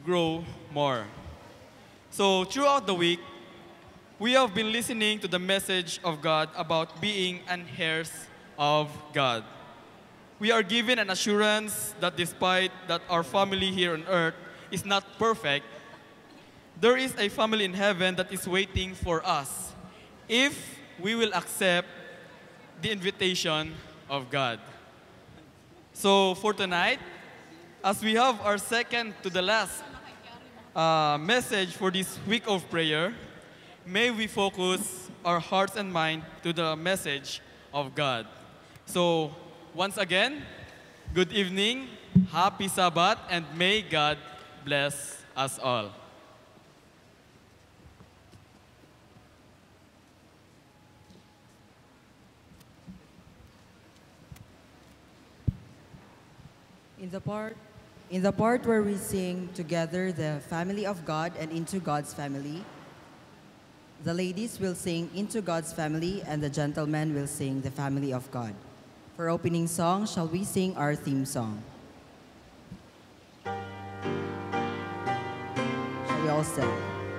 grow more. So throughout the week, we have been listening to the message of God about being an heirs of God. We are given an assurance that despite that our family here on earth is not perfect, there is a family in heaven that is waiting for us if we will accept the invitation of God. So for tonight, as we have our second to the last message for this week of prayer, may we focus our hearts and mind to the message of God. So once again, good evening, happy Sabbath, and may God bless us all. In the part where we sing together the family of God and into God's family, the ladies will sing into God's family and the gentlemen will sing the family of God. For opening song, shall we sing our theme song? Shall we all sing?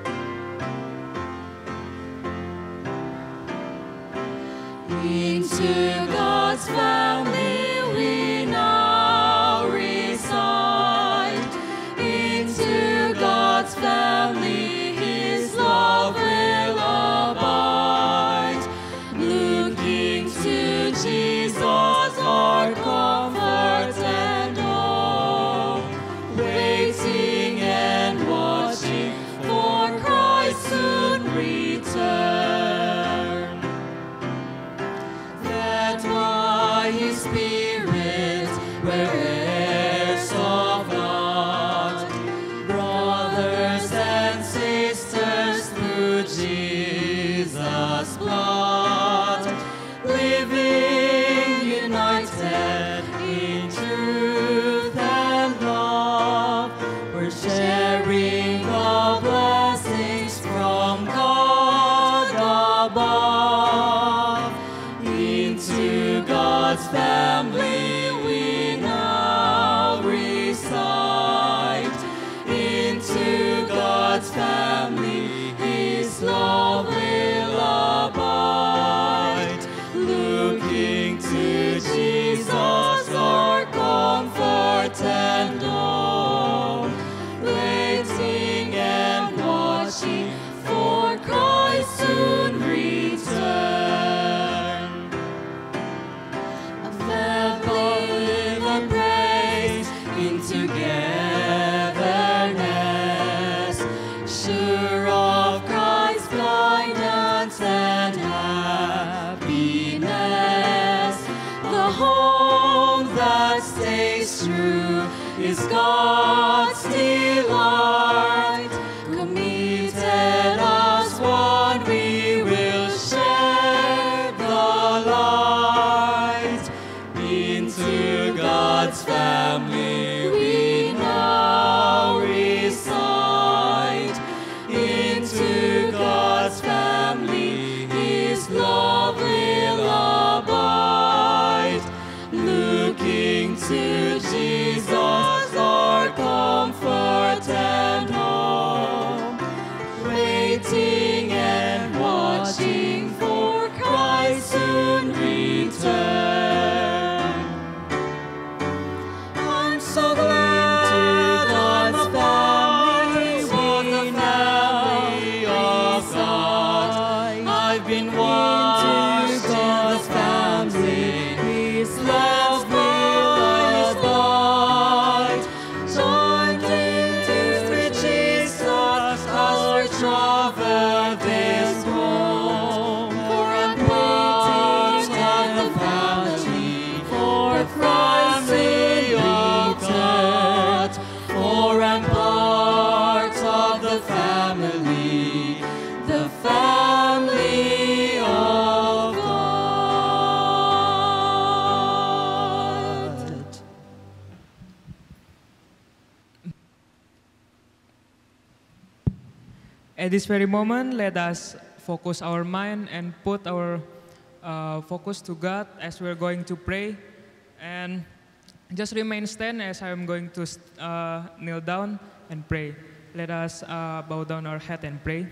Into God's family we now reside. Into God's family His love will abide. Looking to Jesus, our comfort and hope. Waiting and watching for Christ's soon return. That by His Spirit we're heirs of God, brothers and sisters through Jesus' blood, living united in truth and love. We're sharing the blessings from God above. Into God's family we now reside. Into God's family His love will abide. Looking to Jesus, our comfort and hope. Waiting and watching for Christ's soon return. A family that prays in togetherness, sure of Christ's guidance and happiness. The home that stays true is God's delight. Committed as one, we will share the light. Into God's family we now reside. Into God's family His love will abide. Looking to Jesus, our comfort and hope. Waiting and watching for Christ's soon return. I'm so glad God's family, the family of God. I've been watching God's family, His love will abide. Joined with Jesus as we travel this road. For I'm part of the family, for family of God. For I'm part of the family of God. At this very moment, let us focus our mind and put our focus to God as we're going to pray. And Just remain stand as I am going to kneel down and pray. Let us bow down our head and pray.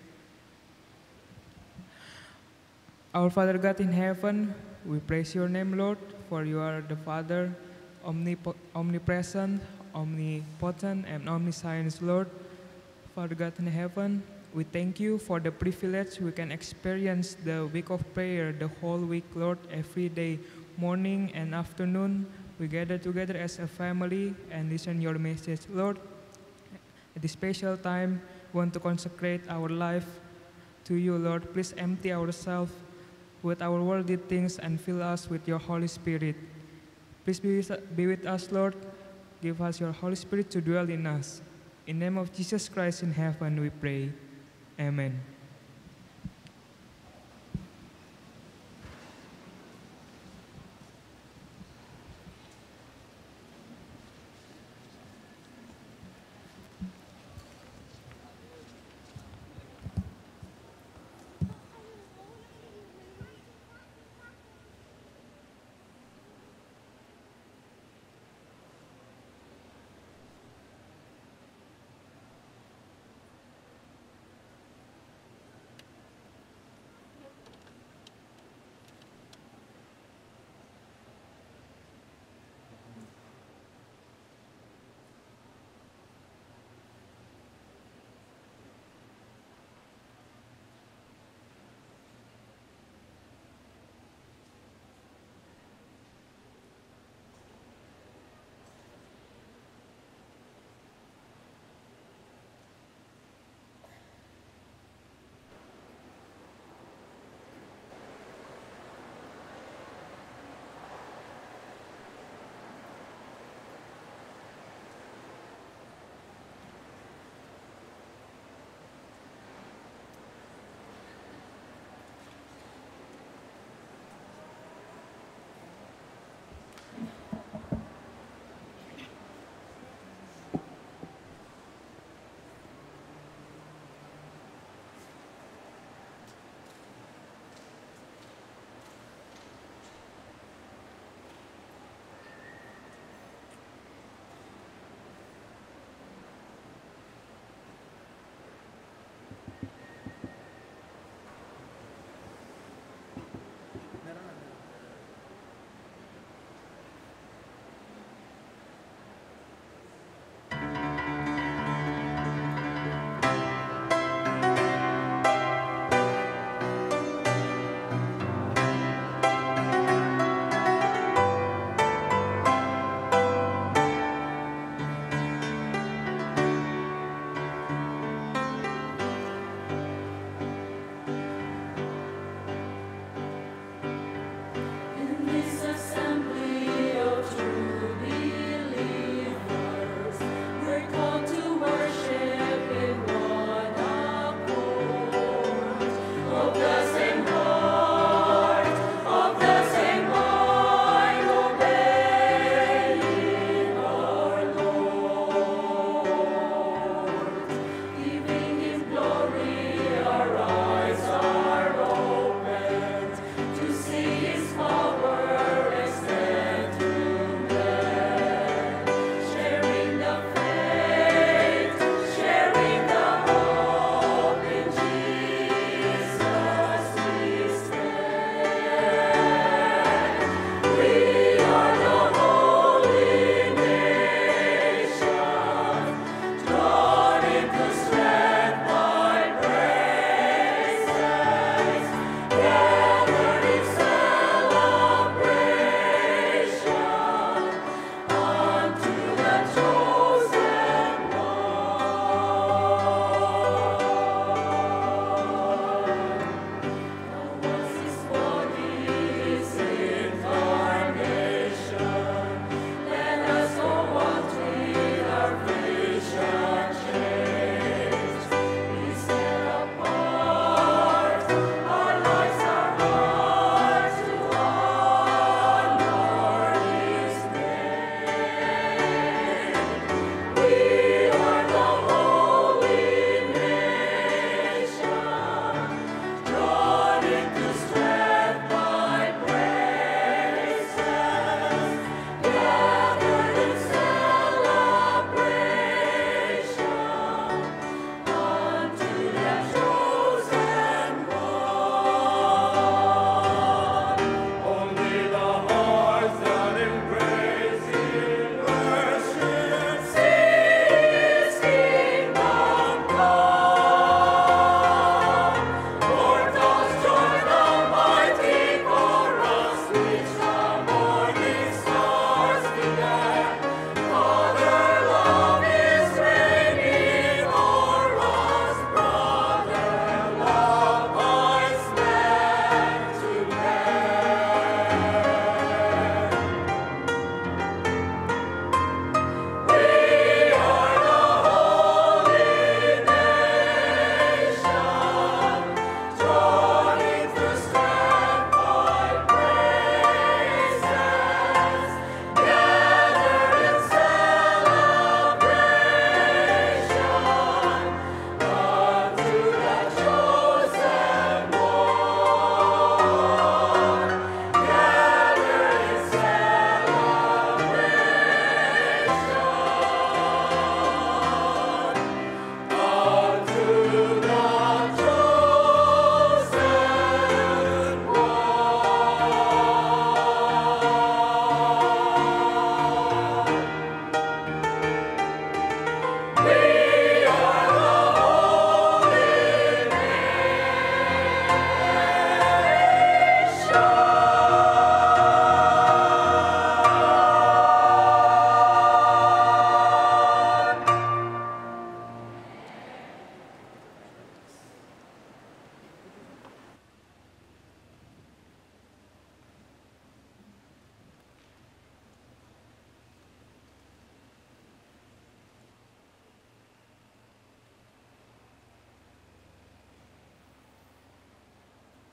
Our Father God in heaven, we praise your name, Lord, for you are the Father, omnipresent, omnipotent, and omniscient, Lord. Father God in heaven, we thank you for the privilege we can experience the week of prayer the whole week, Lord, every day, morning and afternoon. We gather together as a family and listen your message, Lord. At this special time, we want to consecrate our life to you, Lord. Please empty ourselves with our worldly things and fill us with your Holy Spirit. Please be with us, Lord. Give us your Holy Spirit to dwell in us. In the name of Jesus Christ in heaven we pray. Amen.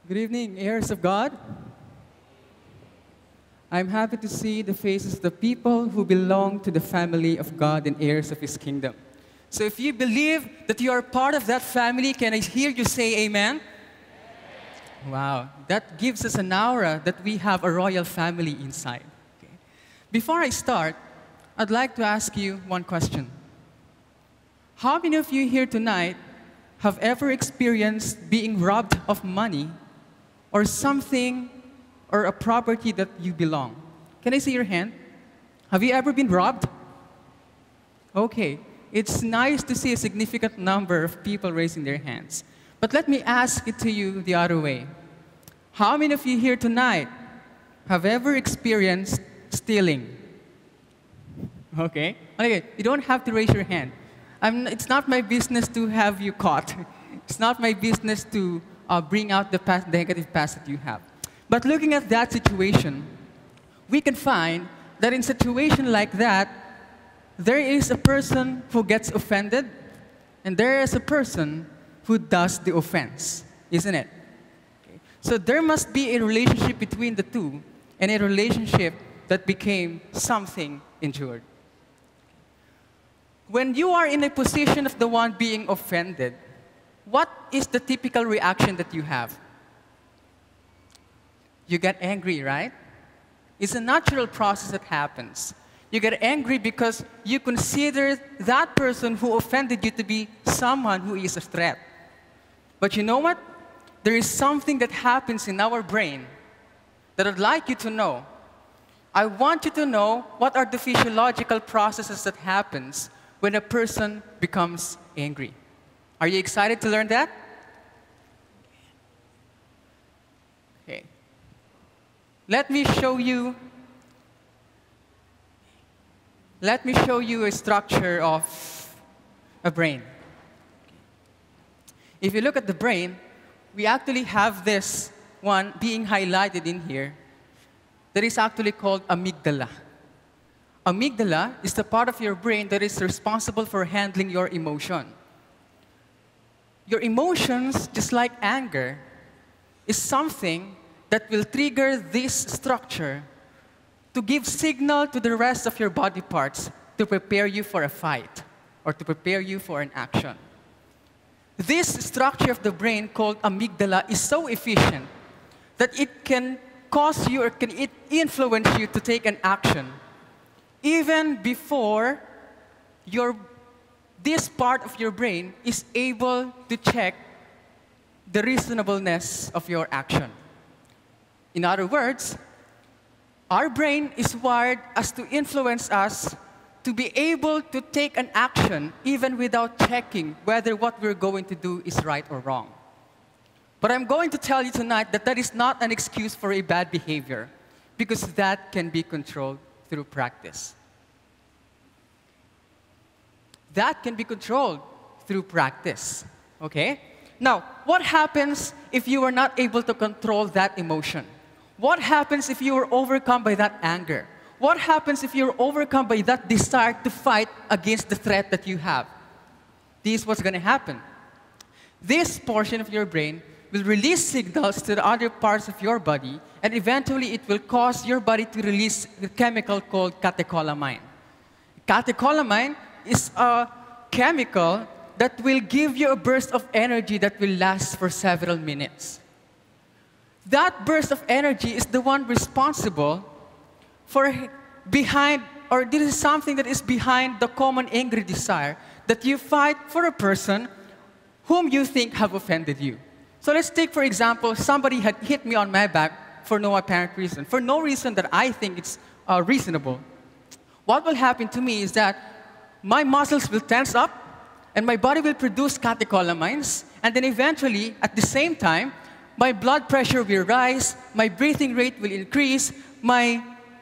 Good evening, heirs of God. I'm happy to see the faces of the people who belong to the family of God and heirs of His kingdom. So if you believe that you are part of that family, can I hear you say amen? Wow, that gives us an aura that we have a royal family inside. Okay. Before I start, I'd like to ask you one question. How many of you here tonight have ever experienced being robbed of money or something or a property that you belong? Can I see your hand? Have you ever been robbed? Okay, it's nice to see a significant number of people raising their hands. But let me ask it to you the other way. How many of you here tonight have ever experienced stealing? Okay, you don't have to raise your hand. It's not my business to have you caught. It's not my business to bring out the negative past that you have. But looking at that situation, we can find that in a situation like that, there is a person who gets offended, and there is a person who does the offense, isn't it? Okay. So there must be a relationship between the two, and a relationship that became something endured. When you are in a position of the one being offended, what is the typical reaction that you have? You get angry, right? It's a natural process that happens. You get angry because you consider that person who offended you to be someone who is a threat. But you know what? There is something that happens in our brain that I'd like you to know. I want you to know what are the physiological processes that happens when a person becomes angry. Are you excited to learn that? Okay. Let me show you a structure of a brain. If you look at the brain, we actually have this one being highlighted in here that is actually called amygdala. Amygdala is the part of your brain that is responsible for handling your emotion. Your emotions, just like anger, is something that will trigger this structure to give signal to the rest of your body parts to prepare you for a fight or to prepare you for an action. This structure of the brain called amygdala is so efficient that it can cause you or can it influence you to take an action even before this part of your brain is able to check the reasonableness of your action. In other words, our brain is wired as to influence us to be able to take an action even without checking whether what we're going to do is right or wrong. But I'm going to tell you tonight that that is not an excuse for a bad behavior, because that can be controlled through practice. That can be controlled through practice, okay? Now, what happens if you are not able to control that emotion? What happens if you are overcome by that anger? What happens if you're overcome by that desire to fight against the threat that you have? This is what's going to happen. This portion of your brain will release signals to the other parts of your body, and eventually it will cause your body to release a chemical called catecholamine. Catecholamine is a chemical that will give you a burst of energy that will last for several minutes. That burst of energy is the one responsible for this is something that is behind the common angry desire that you fight for a person whom you think have offended you. So let's take, for example, somebody had hit me on my back for no apparent reason, for no reason that I think it's reasonable. What will happen to me is that my muscles will tense up, and my body will produce catecholamines, and then eventually, at the same time, my blood pressure will rise, my breathing rate will increase, my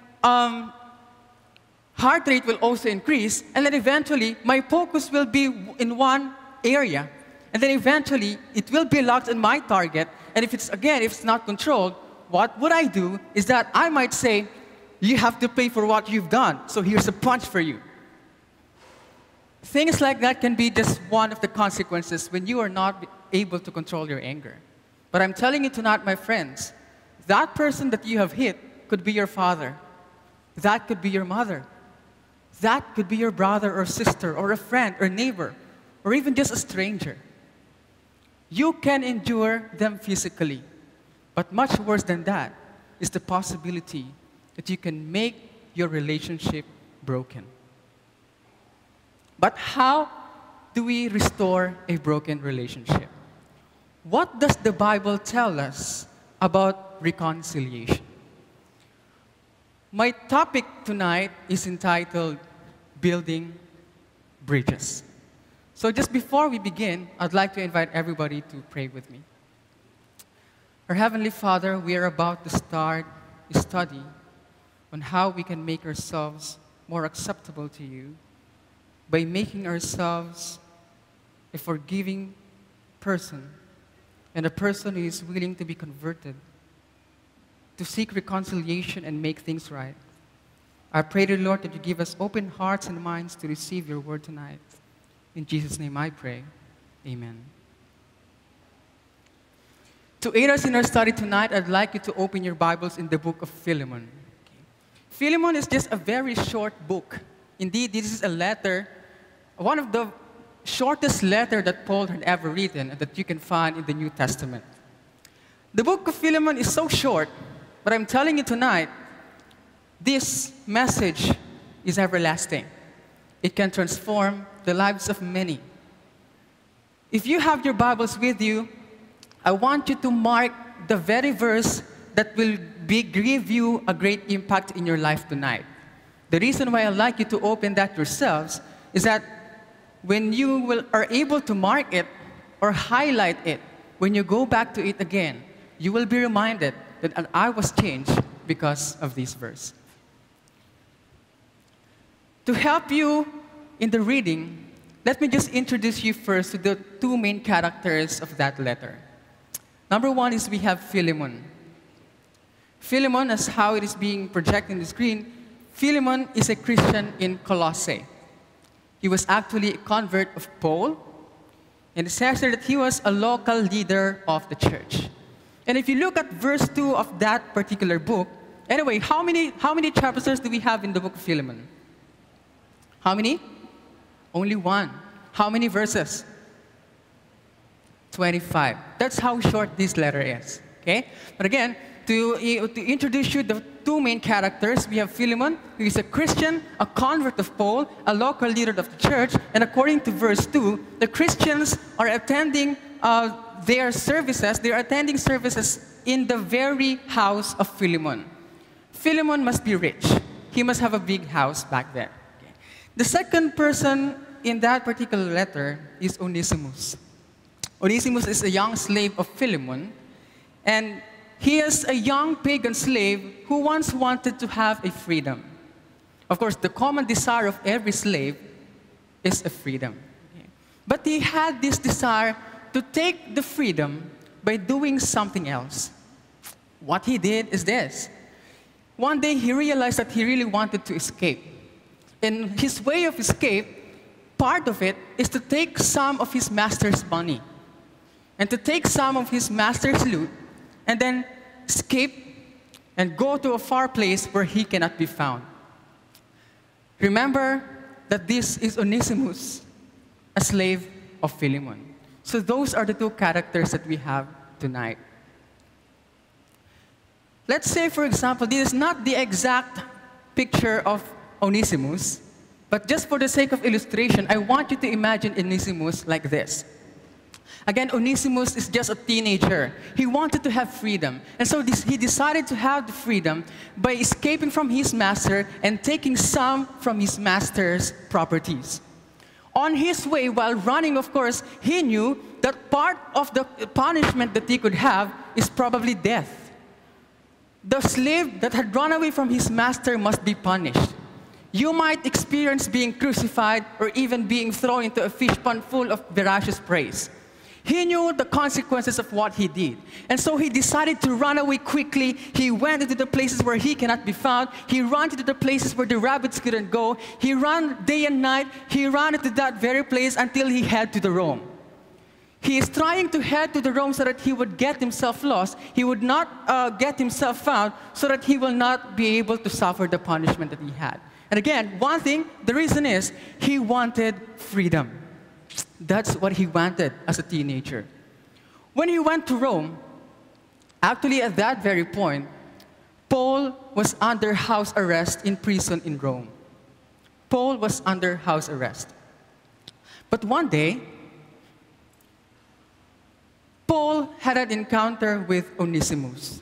heart rate will also increase, and then eventually, my focus will be in one area. And then eventually, it will be locked on my target, and if it's not controlled, what would I do is that I might say, you have to pay for what you've done, so here's a punch for you. Things like that can be just one of the consequences when you are not able to control your anger. But I'm telling you tonight, my friends, that person that you have hit could be your father. That could be your mother. That could be your brother or sister or a friend or neighbor or even just a stranger. You can endure them physically, but much worse than that is the possibility that you can make your relationship broken. But how do we restore a broken relationship? What does the Bible tell us about reconciliation? My topic tonight is entitled Building Bridges. So just before we begin, I'd like to invite everybody to pray with me. Our Heavenly Father, we are about to start a study on how we can make ourselves more acceptable to you by making ourselves a forgiving person and a person who is willing to be converted, to seek reconciliation and make things right. I pray, dear Lord, that you give us open hearts and minds to receive your word tonight. In Jesus' name I pray. Amen. To aid us in our study tonight, I'd like you to open your Bibles in the book of Philemon. Okay. Philemon is just a very short book. Indeed, this is a letter, one of the shortest letter that Paul had ever written and that you can find in the New Testament. The book of Philemon is so short, but I'm telling you tonight, this message is everlasting. It can transform the lives of many. If you have your Bibles with you, I want you to mark the very verse that will give you a great impact in your life tonight. The reason why I'd like you to open that yourselves is that when you are able to mark it or highlight it, when you go back to it again, you will be reminded that I was changed because of this verse. To help you in the reading, let me just introduce you first to the two main characters of that letter. Number one is we have Philemon. Philemon, as how it is being projected on the screen, Philemon is a Christian in Colossae. He was actually a convert of Paul, and it says here that he was a local leader of the church. And if you look at verse 2 of that particular book, anyway, how many chapters do we have in the book of Philemon? How many? Only one. How many verses? 25. That's how short this letter is. Okay? But again, to introduce you the two main characters, we have Philemon, who is a Christian, a convert of Paul, a local leader of the church, and according to verse 2, the Christians are attending their services, they are attending services in the very house of Philemon. Philemon must be rich. He must have a big house back then. Okay. The second person in that particular letter is Onesimus. Onesimus is a young slave of Philemon, and he is a young pagan slave who once wanted to have a freedom. Of course, the common desire of every slave is a freedom. Okay. But he had this desire to take the freedom by doing something else. What he did is this. One day he realized that he really wanted to escape. And his way of escape, part of it, is to take some of his master's money and to take some of his master's loot and then escape and go to a far place where he cannot be found. Remember that this is Onesimus, a slave of Philemon. So those are the two characters that we have tonight. Let's say, for example, this is not the exact picture of Onesimus, but just for the sake of illustration, I want you to imagine Onesimus like this. Again, Onesimus is just a teenager. He wanted to have freedom. And so he decided to have the freedom by escaping from his master and taking some from his master's properties. On his way, while running, of course, he knew that part of the punishment that he could have is probably death. The slave that had run away from his master must be punished. You might experience being crucified or even being thrown into a fish pond full of voracious prey. He knew the consequences of what he did. And so he decided to run away quickly. He went into the places where he cannot be found. He ran into the places where the rabbits couldn't go. He ran day and night. He ran into that very place until he headed to the Rome. He is trying to head to the Rome so that he would get himself lost. He would not get himself found so that he will not be able to suffer the punishment that he had. And again, one thing, the reason is he wanted freedom. That's what he wanted as a teenager. When he went to Rome, actually at that very point, Paul was under house arrest in prison in Rome. Paul was under house arrest. But one day, Paul had an encounter with Onesimus.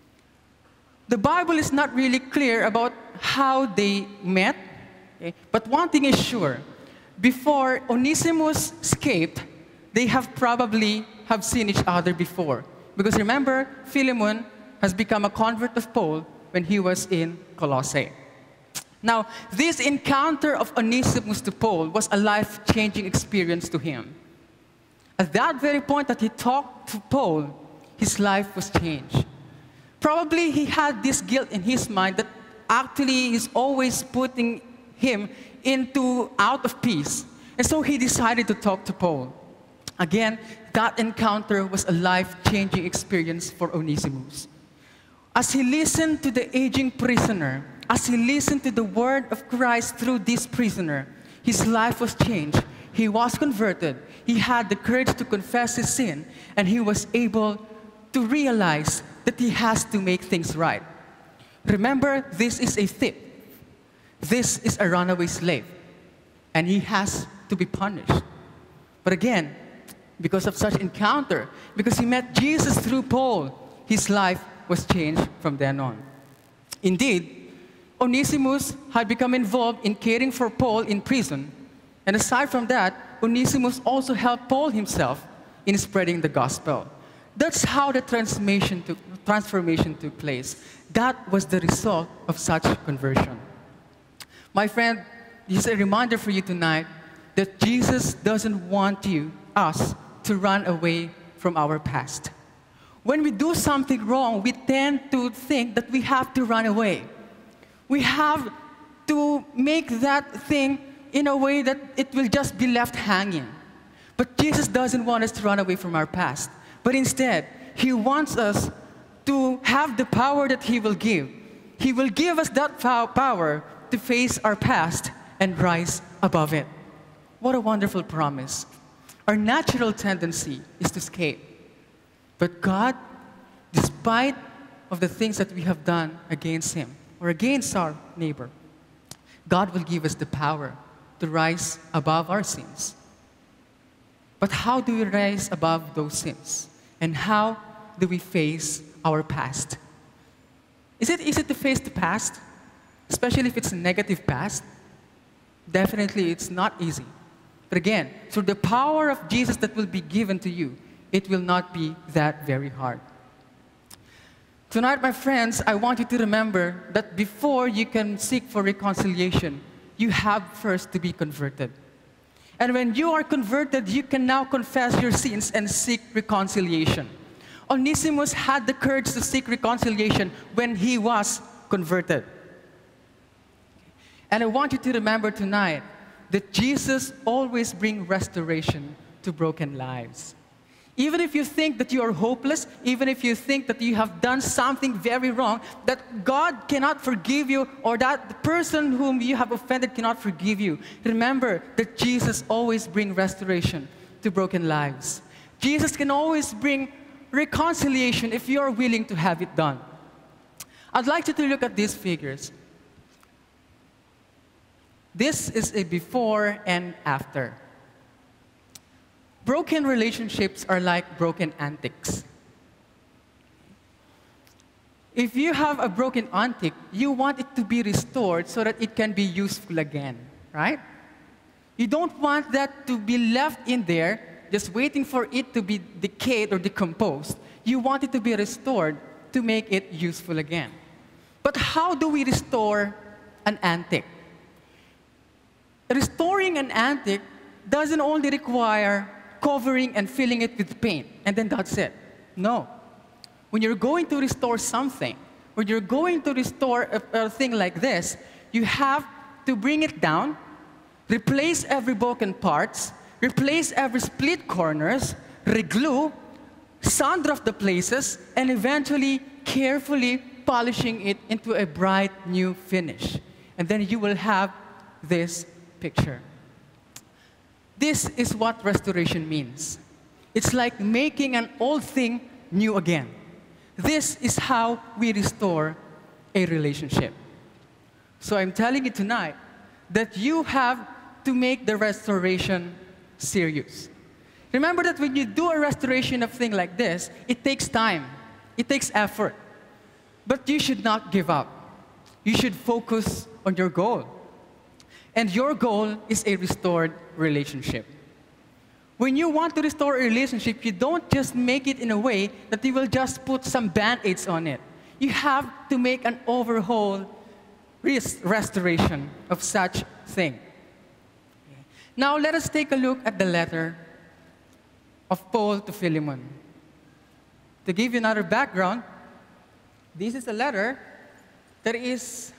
The Bible is not really clear about how they met, okay? But one thing is sure. Before Onesimus escaped, they probably have seen each other before. Because remember, Philemon has become a convert of Paul when he was in Colossae. Now, this encounter of Onesimus to Paul was a life-changing experience to him. At that very point that he talked to Paul, his life was changed. Probably he had this guilt in his mind that actually is always putting him out of peace. And so he decided to talk to Paul. Again, that encounter was a life-changing experience for Onesimus. As he listened to the aging prisoner, as he listened to the word of Christ through this prisoner, his life was changed. He was converted. He had the courage to confess his sin, and he was able to realize that he has to make things right. Remember, this is a thief. This is a runaway slave, and he has to be punished. But again, because of such encounter, because he met Jesus through Paul, his life was changed from then on. Indeed, Onesimus had become involved in caring for Paul in prison. And aside from that, Onesimus also helped Paul himself in spreading the gospel. That's how the transformation took place. That was the result of such conversion. My friend, this is a reminder for you tonight that Jesus doesn't want us to run away from our past. When we do something wrong, we tend to think that we have to run away. We have to make that thing in a way that it will just be left hanging. But Jesus doesn't want us to run away from our past. But instead, He wants us to have the power that He will give. He will give us that power to face our past and rise above it. What a wonderful promise. Our natural tendency is to escape. But God, despite of the things that we have done against Him or against our neighbor, God will give us the power to rise above our sins. But how do we rise above those sins? And how do we face our past? Is it easy to face the past? Especially if it's a negative past? Definitely it's not easy. But again, through the power of Jesus that will be given to you, it will not be that very hard. Tonight, my friends, I want you to remember that before you can seek for reconciliation, you have first to be converted. And when you are converted, you can now confess your sins and seek reconciliation. Onesimus had the courage to seek reconciliation when he was converted. And I want you to remember tonight that Jesus always brings restoration to broken lives. Even if you think that you are hopeless, even if you think that you have done something very wrong, that God cannot forgive you, or that the person whom you have offended cannot forgive you, remember that Jesus always brings restoration to broken lives. Jesus can always bring reconciliation if you are willing to have it done. I'd like you to look at these figures. This is a before and after. Broken relationships are like broken antiques. If you have a broken antique, you want it to be restored so that it can be useful again, right? You don't want that to be left in there, just waiting for it to be decayed or decomposed. You want it to be restored to make it useful again. But how do we restore an antique? Restoring an antique doesn't only require covering and filling it with paint, and then that's it. No. When you're going to restore something, when you're going to restore a thing like this, you have to bring it down, replace every broken parts, replace every split corners, reglue, sand off the places, and eventually carefully polishing it into a bright new finish. And then you will have this picture. This is what restoration means. It's like making an old thing new again. This is how we restore a relationship. So I'm telling you tonight that you have to make the restoration serious. Remember that when you do a restoration of thing like this, it takes time. It takes effort. But you should not give up. You should focus on your goal. And your goal is a restored relationship. When you want to restore a relationship, you don't just make it in a way that you will just put some band-aids on it. You have to make an overhaul restoration of such thing. Now let us take a look at the letter of Paul to Philemon. To give you another background, this is a letter that is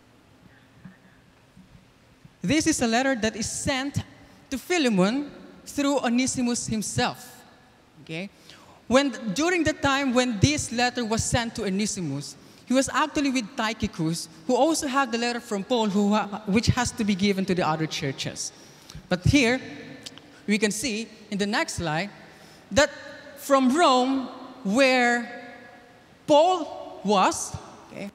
sent to Philemon through Onesimus himself. Okay? During the time when this letter was sent to Onesimus, he was actually with Tychicus, who also had the letter from Paul, which has to be given to the other churches. But here, we can see in the next slide that from Rome, where Paul was, okay,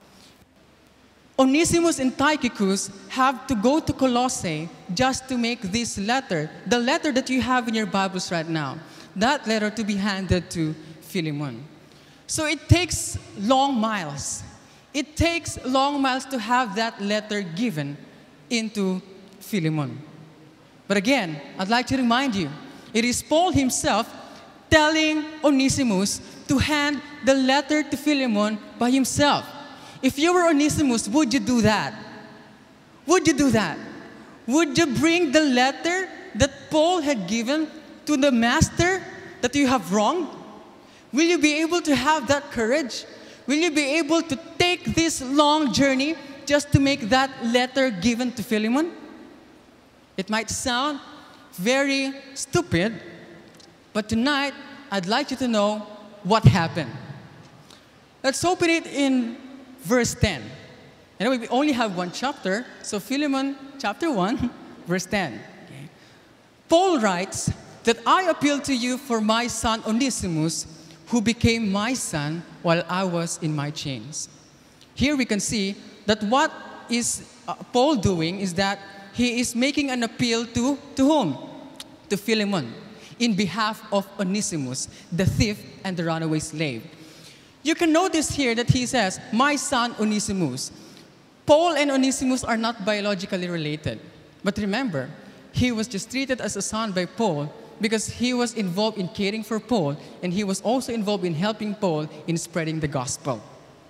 Onesimus and Tychicus have to go to Colossae just to make this letter, the letter that you have in your Bibles right now, that letter to be handed to Philemon. So it takes long miles. It takes long miles to have that letter given into Philemon. But again, I'd like to remind you, it is Paul himself telling Onesimus to hand the letter to Philemon by himself. If you were Onesimus, would you do that? Would you do that? Would you bring the letter that Paul had given to the master that you have wronged? Will you be able to have that courage? Will you be able to take this long journey just to make that letter given to Philemon? It might sound very stupid, but tonight I'd like you to know what happened. Let's open it in verse 10. Anyway, we only have one chapter, so Philemon chapter 1, verse 10. Okay. Paul writes that I appeal to you for my son Onesimus, who became my son while I was in my chains. Here we can see that what is Paul doing is that he is making an appeal to whom? To Philemon, in behalf of Onesimus, the thief and the runaway slave. You can notice here that he says, my son Onesimus. Paul and Onesimus are not biologically related. But remember, he was just treated as a son by Paul because he was involved in caring for Paul, and he was also involved in helping Paul in spreading the gospel.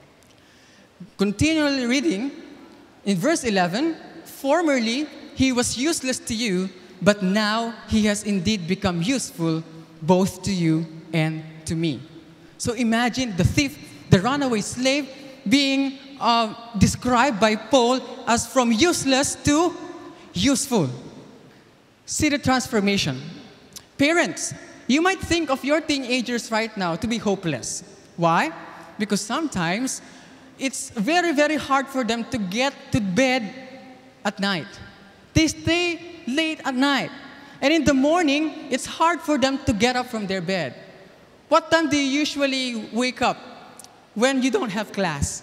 Continually reading, in verse 11, formerly he was useless to you, but now he has indeed become useful both to you and to me. So imagine the thief, the runaway slave, being described by Paul as from useless to useful. See the transformation. Parents, you might think of your teenagers right now to be hopeless. Why? Because sometimes it's very, very hard for them to get to bed at night. They stay late at night. And in the morning, it's hard for them to get up from their bed. What time do you usually wake up when you don't have class?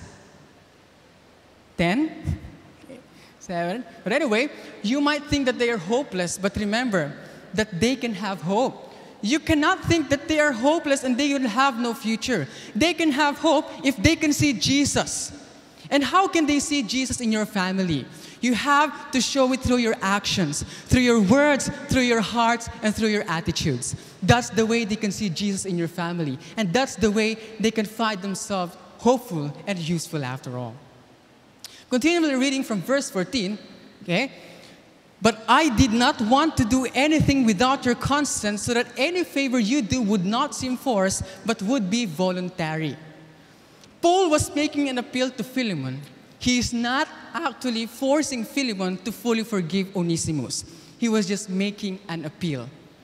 10? 7? But anyway, you might think that they are hopeless, but remember that they can have hope. You cannot think that they are hopeless and they will have no future. They can have hope if they can see Jesus. And how can they see Jesus in your family? You have to show it through your actions, through your words, through your hearts, and through your attitudes. That's the way they can see Jesus in your family. And that's the way they can find themselves hopeful and useful after all. Continually reading from verse 14, okay? But I did not want to do anything without your consent, so that any favor you do would not seem forced, but would be voluntary. Paul was making an appeal to Philemon. He is not actually forcing Philemon to fully forgive Onesimus. He was just making an appeal.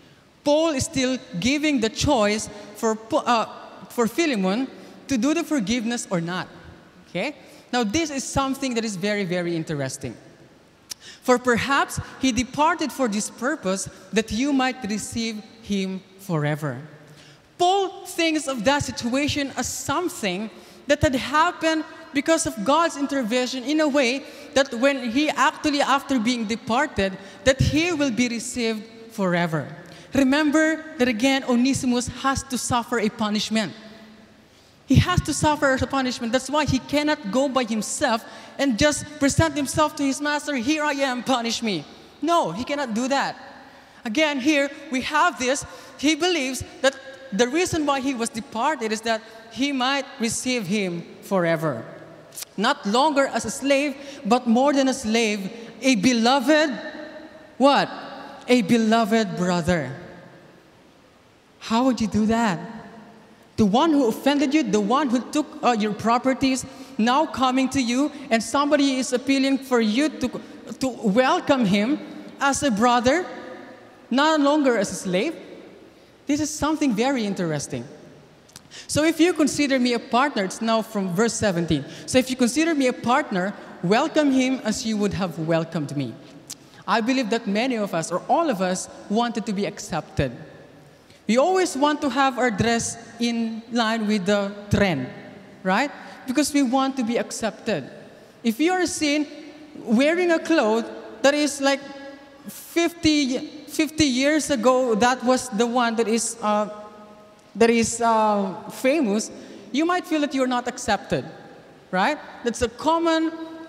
Paul is still giving the choice for Philemon to do the forgiveness or not. Okay? Now, this is something that is very, very interesting. For perhaps he departed for this purpose, that you might receive him forever. Paul thinks of that situation as something that had happened because of God's intervention in a way that when he actually, after being departed, that he will be received forever. Remember that again, Onesimus has to suffer a punishment. He has to suffer a punishment. That's why he cannot go by himself and just present himself to his master, here I am, punish me. No, he cannot do that. Again, here we have this. He believes that the reason why he was departed is that he might receive him forever. Not longer as a slave, but more than a slave, a beloved, what? A beloved brother. How would you do that? The one who offended you, the one who took your properties, now coming to you, and somebody is appealing for you to welcome him as a brother, not longer as a slave. This is something very interesting. So if you consider me a partner, it's now from verse 17. So if you consider me a partner, welcome him as you would have welcomed me. I believe that many of us, or all of us, wanted to be accepted. We always want to have our dress in line with the trend, right? Because we want to be accepted. If you are seen wearing a cloth that is like 50 years ago, that was the one that is famous, you might feel that you're not accepted, right? That's a common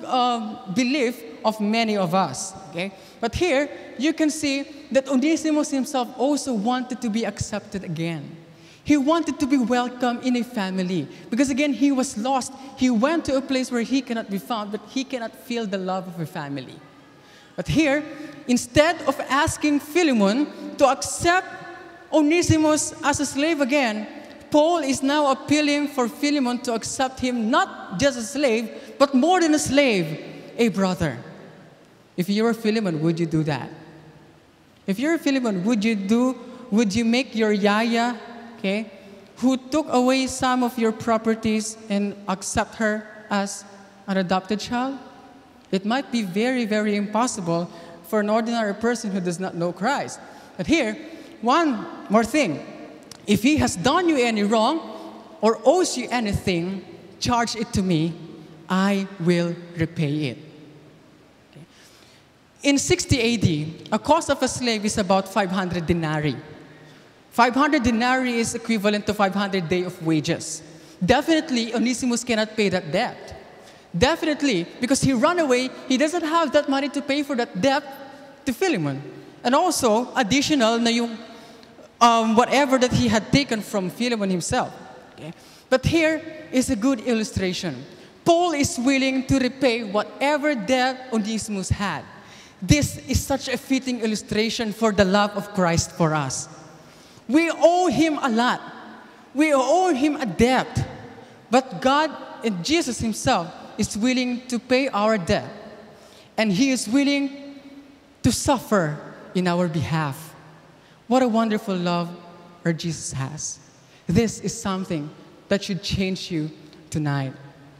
belief of many of us, okay? But here, you can see that Onesimus himself also wanted to be accepted again. He wanted to be welcomed in a family. Because again, he was lost. He went to a place where he cannot be found, but he cannot feel the love of a family. But here, instead of asking Philemon to accept Onesimus as a slave again, Paul is now appealing for Philemon to accept him not just a slave, but more than a slave, a brother. If you were Philemon, would you do that? If you're Philemon, would you make your yaya, okay, who took away some of your properties and accept her as an adopted child? It might be very, very impossible for an ordinary person who does not know Christ. But here, one more thing. If he has done you any wrong or owes you anything, charge it to me. I will repay it. Okay. In 60 AD, a cost of a slave is about 500 denarii. 500 denarii is equivalent to 500 days of wages. Definitely, Onesimus cannot pay that debt. Definitely, because he ran away, he doesn't have that money to pay for that debt to Philemon. And also, additional na yung whatever that he had taken from Philemon himself. Okay? But here is a good illustration. Paul is willing to repay whatever debt Onesimus had. This is such a fitting illustration for the love of Christ for us. We owe him a lot. We owe him a debt. But God and Jesus himself is willing to pay our debt. And he is willing to suffer in our behalf. What a wonderful love our Jesus has. This is something that should change you tonight.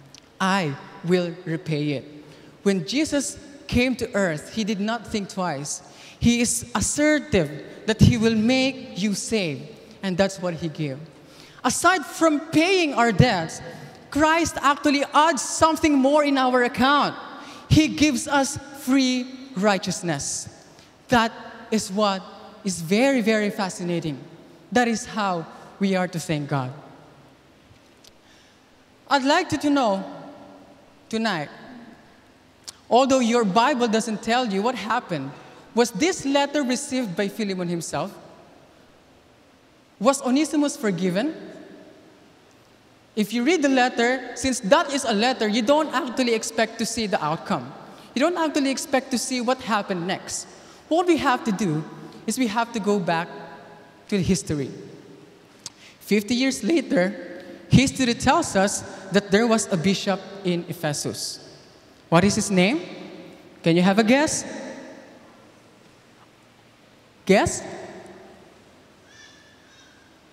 I will repay it. When Jesus came to earth, he did not think twice. He is assertive that he will make you saved. And that's what he gave. Aside from paying our debts, Christ actually adds something more in our account. He gives us free righteousness. That is what is very, very fascinating. That is how we are to thank God. I'd like you to know tonight, although your Bible doesn't tell you what happened, was this letter received by Philemon himself? Was Onesimus forgiven? If you read the letter, since that is a letter, you don't actually expect to see the outcome. You don't actually expect to see what happened next. What we have to do is we have to go back to history. 50 years later, history tells us that there was a bishop in Ephesus. What is his name? Can you have a guess? Guess?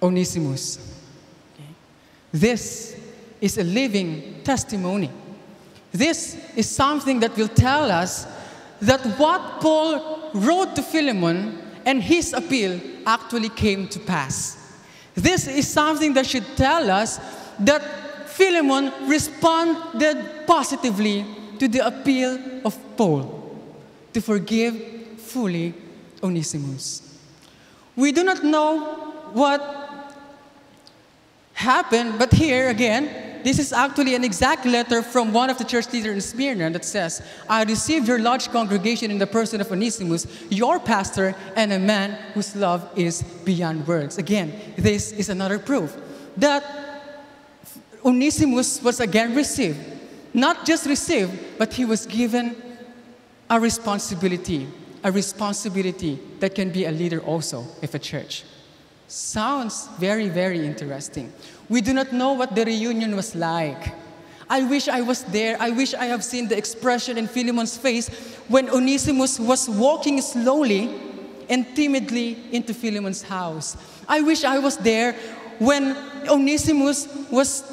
Onesimus. Okay. This is a living testimony. This is something that will tell us that what Paul wrote to Philemon and his appeal actually came to pass. This is something that should tell us that Philemon responded positively to the appeal of Paul to forgive fully Onesimus. We do not know what happened, but here again, this is actually an exact letter from one of the church leaders in Smyrna that says, I received your large congregation in the person of Onesimus, your pastor, and a man whose love is beyond words. Again, this is another proof that Onesimus was again received. Not just received, but he was given a responsibility that can be a leader also of a church. Sounds very, very interesting. We do not know what the reunion was like. I wish I was there. I wish I have seen the expression in Philemon's face when Onesimus was walking slowly and timidly into Philemon's house. I wish I was there when Onesimus was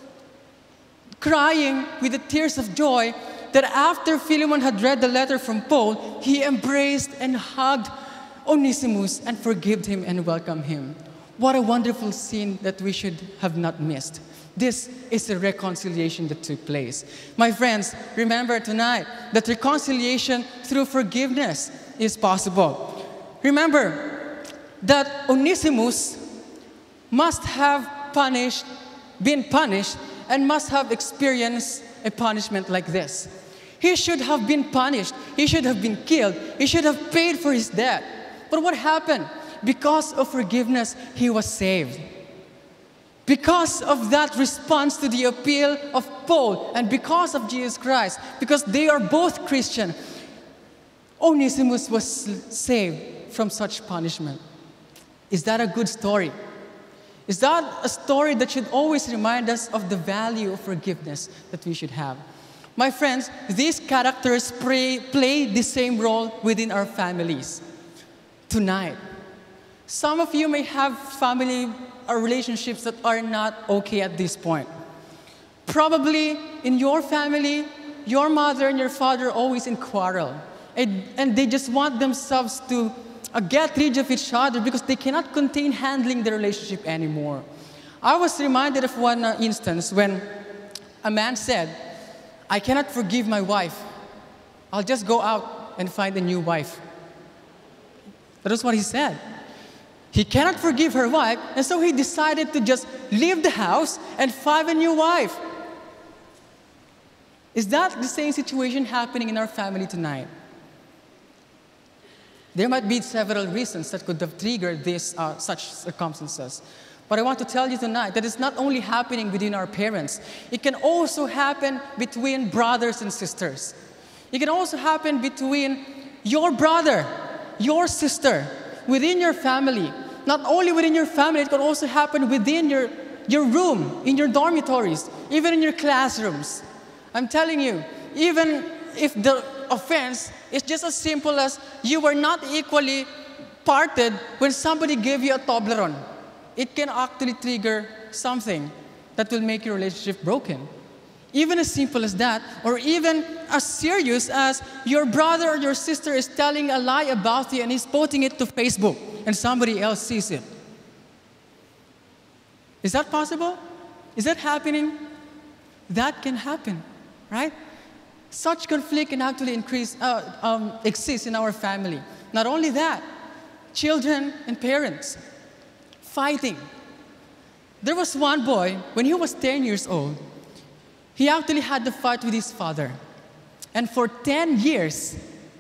crying with the tears of joy that after Philemon had read the letter from Paul, he embraced and hugged Onesimus and forgave him and welcomed him. What a wonderful scene that we should have not missed. This is a reconciliation that took place. My friends, remember tonight that reconciliation through forgiveness is possible. Remember that Onesimus must have been punished and must have experienced a punishment like this. He should have been punished. He should have been killed. He should have paid for his debt. But what happened? Because of forgiveness, he was saved. Because of that response to the appeal of Paul and because of Jesus Christ, because they are both Christian, Onesimus was saved from such punishment. Is that a good story? Is that a story that should always remind us of the value of forgiveness that we should have? My friends, these characters play the same role within our families. Tonight, some of you may have family or relationships that are not okay at this point. Probably in your family, your mother and your father are always in quarrel. And they just want themselves to get rid of each other because they cannot contain handling the relationship anymore. I was reminded of one instance when a man said, I cannot forgive my wife. I'll just go out and find a new wife. That was what he said. He cannot forgive her wife, and so he decided to just leave the house and find a new wife. Is that the same situation happening in our family tonight? There might be several reasons that could have triggered such circumstances. But I want to tell you tonight that it's not only happening within our parents. It can also happen between brothers and sisters. It can also happen between your brother, your sister, within your family. Not only within your family, it can also happen within your room, in your dormitories, even in your classrooms. I'm telling you, even if the offense is just as simple as you were not equally parted when somebody gave you a Toblerone, it can actually trigger something that will make your relationship broken. Even as simple as that, or even as serious as your brother or your sister is telling a lie about you and is posting it to Facebook and somebody else sees it. Is that possible? Is that happening? That can happen, right? Such conflict can actually exist in our family. Not only that, children and parents fighting. There was one boy, when he was 10 years old, he actually had to fight with his father. And for 10 years,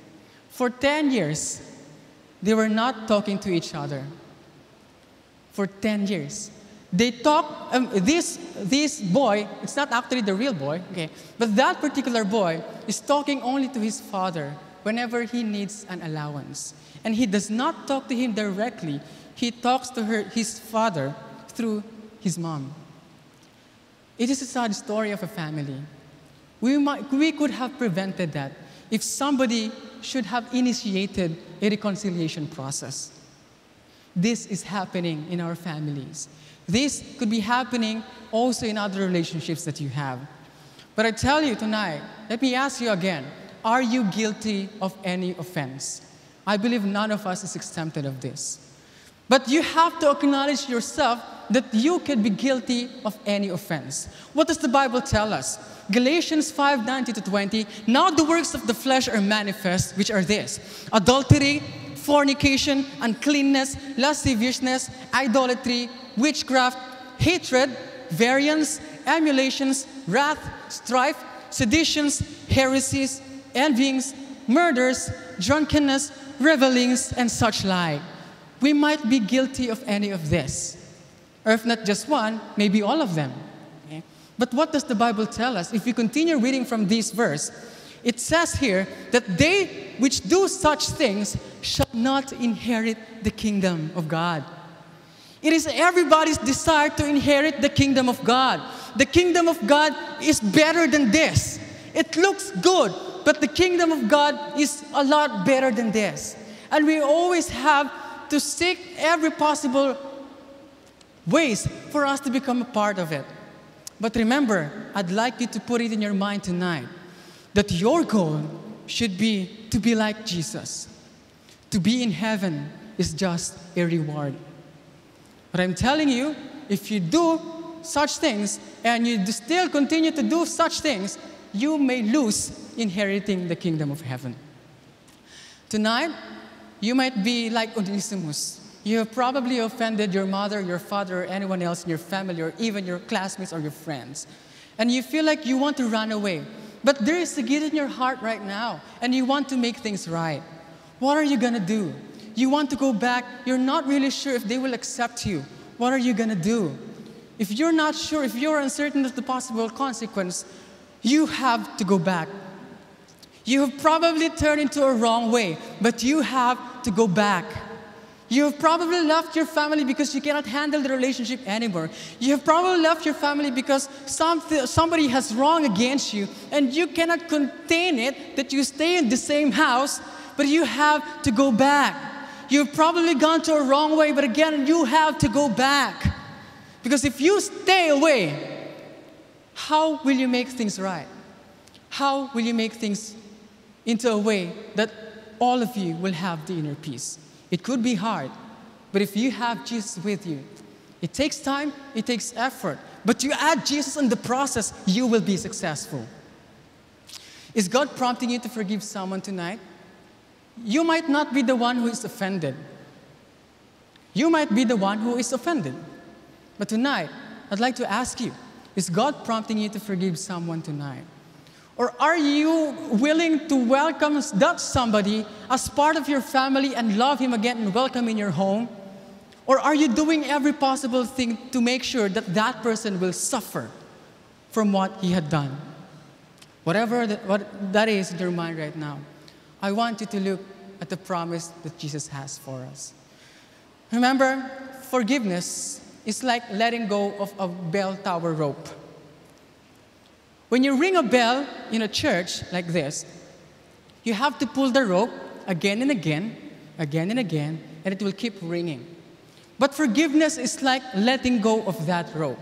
they were not talking to each other. For 10 years. They talk, this boy, it's not actually the real boy, okay, but that particular boy is talking only to his father whenever he needs an allowance. And he does not talk to him directly. He talks to his father through his mom. It is a sad story of a family. We could have prevented that if somebody should have initiated a reconciliation process. This is happening in our families. This could be happening also in other relationships that you have. But I tell you tonight, let me ask you again, are you guilty of any offense? I believe none of us is exempted of this. But you have to acknowledge yourself that you can be guilty of any offense. What does the Bible tell us? Galatians 5:19-20, now the works of the flesh are manifest, which are this: adultery, fornication, uncleanness, lasciviousness, idolatry, witchcraft, hatred, variance, emulations, wrath, strife, seditions, heresies, envyings, murders, drunkenness, revelings, and such like. We might be guilty of any of this. Or if not just one, maybe all of them. Okay? But what does the Bible tell us? If we continue reading from this verse, it says here that they which do such things shall not inherit the kingdom of God. It is everybody's desire to inherit the kingdom of God. The kingdom of God is better than this. It looks good, but the kingdom of God is a lot better than this. And we always have to seek every possible ways for us to become a part of it. But remember, I'd like you to put it in your mind tonight that your goal should be to be like Jesus. To be in heaven is just a reward. But I'm telling you, if you do such things and you still continue to do such things, you may lose inheriting the kingdom of heaven. Tonight, you might be like Onesimus. You have probably offended your mother, your father, or anyone else in your family, or even your classmates or your friends. And you feel like you want to run away. But there is a guilt in your heart right now, and you want to make things right. What are you going to do? You want to go back. You're not really sure if they will accept you. What are you going to do? If you're not sure, if you're uncertain of the possible consequence, you have to go back. You have probably turned into a wrong way, but you have to go back. You have probably left your family because you cannot handle the relationship anymore. You have probably left your family because somebody has wrong against you, and you cannot contain it that you stay in the same house, but you have to go back. You've probably gone to a wrong way, but again, you have to go back. Because if you stay away, how will you make things right? How will you make things into a way that all of you will have the inner peace? It could be hard, but if you have Jesus with you, it takes time, it takes effort, but you add Jesus in the process, you will be successful. Is God prompting you to forgive someone tonight? You might not be the one who is offended. You might be the one who is offended. But tonight, I'd like to ask you, is God prompting you to forgive someone tonight? Or are you willing to welcome that somebody as part of your family and love him again and welcome in your home? Or are you doing every possible thing to make sure that that person will suffer from what he had done? Whatever what that is in your mind right now, I want you to look at the promise that Jesus has for us. Remember, forgiveness is like letting go of a bell tower rope. When you ring a bell in a church like this, you have to pull the rope again and again, and it will keep ringing. But forgiveness is like letting go of that rope.